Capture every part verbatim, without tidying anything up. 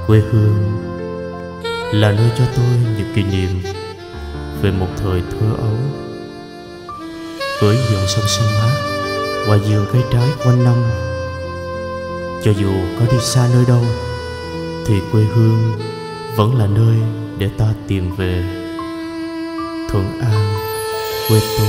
Quê hương là nơi cho tôi những kỷ niệm về một thời thơ ấu, với dòng sông xanh mát và vườn cây trái quanh năm. Cho dù có đi xa nơi đâu thì quê hương vẫn là nơi để ta tìm về. Thuận An, quê tôi.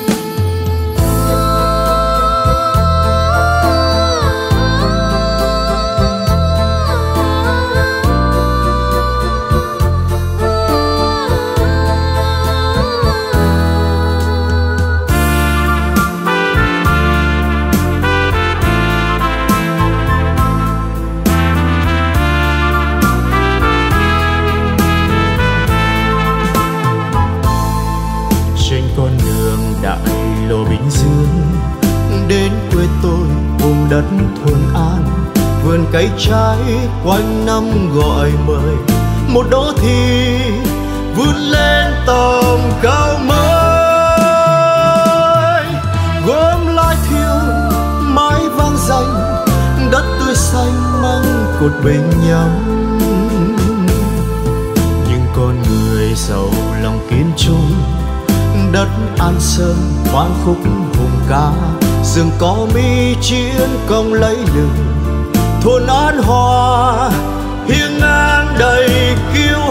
Lộ Bình Dương đến quê tôi vùng đất Thuận An, vườn cây trái quanh năm gọi mời, một đô thị vươn lên tầm cao mới. Gốm lai thiêu mái vang danh, đất tươi xanh măng cột bên nhắm. Nhưng con người giàu lòng kiên trung, đất An Sơn hoang khúc hùng ca, rừng có mi chiến công lấy lừng. Thôn An Hòa hiên ngang đầy kiêu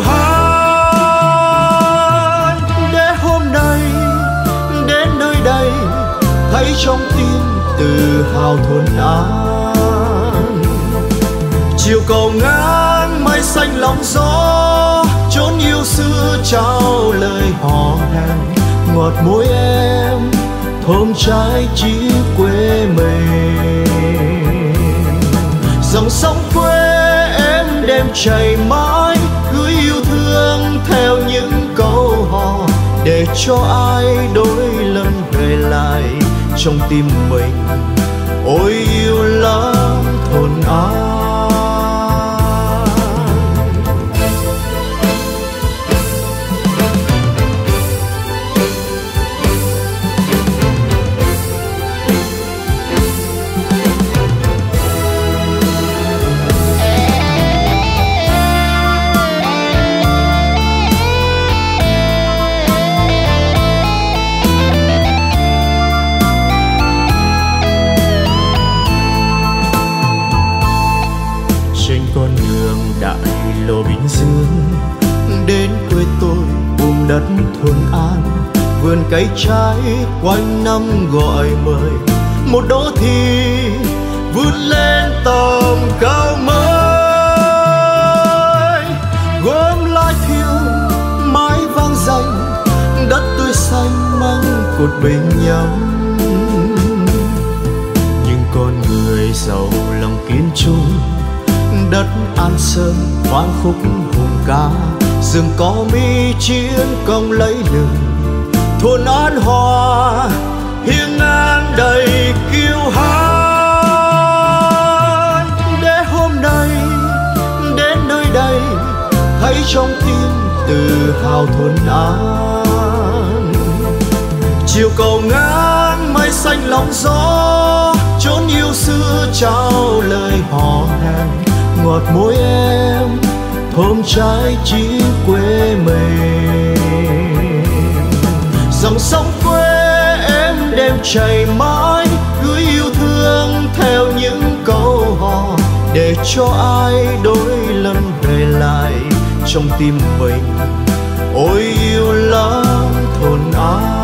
hãnh, để hôm nay đến nơi đây thấy trong tim tự hào Thuận An. Chiều cầu ngang mây xanh lòng gió, chốn yêu xưa trao lời hò hẹn. Ngọt môi em thơm trái chỉ quê mình, dòng sông quê em đêm chảy mãi, gửi yêu thương theo những câu hò, để cho ai đôi lần về lại trong tim mình. Ôi yêu lắm Thuận An. Lộ Bình Dương đến quê tôi vùng đất Thuận An, vườn cây trái quanh năm gọi mời, một đô thị vươn lên tầm cao mới. Gốm lai thiêu mái vang danh, đất tươi xanh măng cột bên nhắm. Nhưng con người giàu lòng kiên trung, đất An Sơn hoang khúc hùng ca, rừng có mi chiến công lấy lừng. Thôn An Hòa hiên ngang đầy kiêu hãnh, để hôm nay đến nơi đây thấy trong tim tự hào Thuận An. Chiều cầu ngang mây xanh lòng gió, chốn yêu xưa trao lời hò hẹn. Ngọt môi em thơm trái chỉ quê mình, dòng sông quê em đêm chảy mãi, gửi yêu thương theo những câu hò, để cho ai đôi lần về lại trong tim mình. Ôi yêu lắm Thuận An.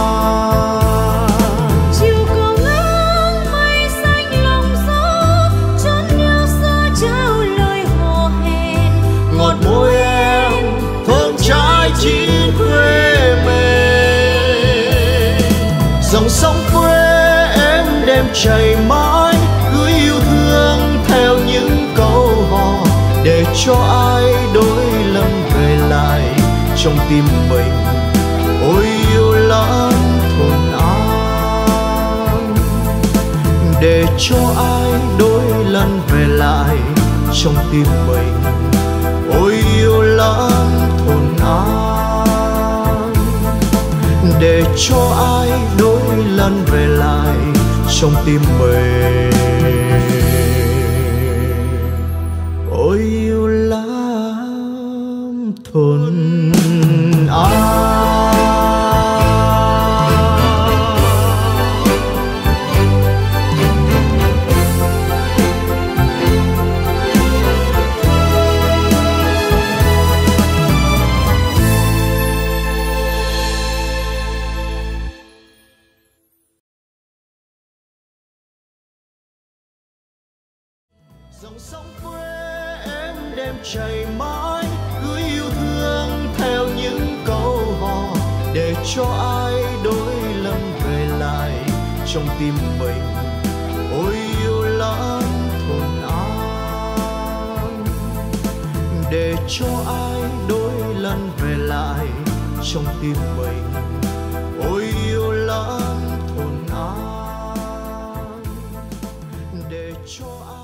Ngọt môi em thơm trái chỉ quê mình, dòng sông quê em đêm chảy mãi, gửi yêu thương theo những câu hò, để cho ai đôi lần về lại trong tim mình. Ôi yêu lắm Thuận An, để cho ai đôi lần về lại trong tim mình. Ôi yêu lắm Thuận An, để cho ai đôi lần về lại trong tim mình. Ôi yêu quê em đêm chảy mãi, gửi yêu thương theo những câu hò, để cho ai đôi lần về lại trong tim mình. Ôi yêu lắm thuần an, để cho ai đôi lần về lại trong tim mình. Ôi yêu lắm thuần an, để cho ai